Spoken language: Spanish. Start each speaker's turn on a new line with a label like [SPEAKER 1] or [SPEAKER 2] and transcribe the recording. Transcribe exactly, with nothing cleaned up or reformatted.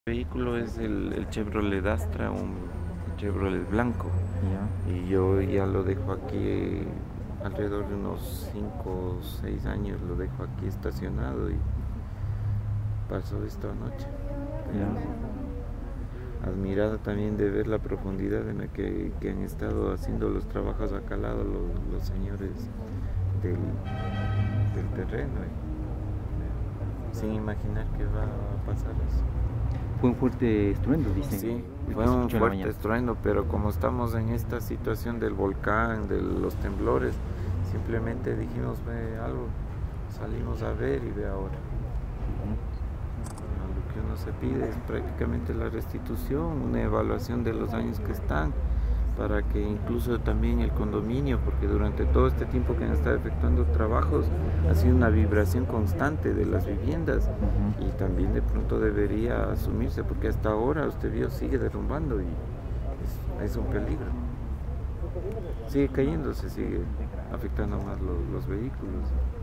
[SPEAKER 1] El vehículo es el, el Chevrolet Astra, un Chevrolet blanco.
[SPEAKER 2] Ya.
[SPEAKER 1] Y yo ya lo dejo aquí alrededor de unos cinco o seis años, lo dejo aquí estacionado y pasó esto anoche.
[SPEAKER 2] Ya.
[SPEAKER 1] Admirado también de ver la profundidad en la que, que han estado haciendo los trabajos acá al lado los, los señores del, del terreno. Y sin imaginar que va a pasar eso.
[SPEAKER 2] Fue un fuerte estruendo, dicen.
[SPEAKER 1] Sí,
[SPEAKER 2] el
[SPEAKER 1] fue
[SPEAKER 2] que se
[SPEAKER 1] un
[SPEAKER 2] escuchó en la
[SPEAKER 1] fuerte
[SPEAKER 2] mañana.
[SPEAKER 1] estruendo, pero como estamos en esta situación del volcán, de los temblores, simplemente dijimos, ve algo, salimos a ver y ve ahora.
[SPEAKER 2] Ujú.
[SPEAKER 1] Lo que uno se pide es prácticamente la restitución, una evaluación de los daños que están, para que incluso también el condominio, porque durante todo este tiempo que han estado efectuando trabajos ha sido una vibración constante de las viviendas.
[SPEAKER 2] Ujú.
[SPEAKER 1] Y también de pronto debería asumirse, porque hasta ahora usted vio sigue derrumbando y es, es un peligro. Sigue cayendo, se sigue afectando más los, los vehículos.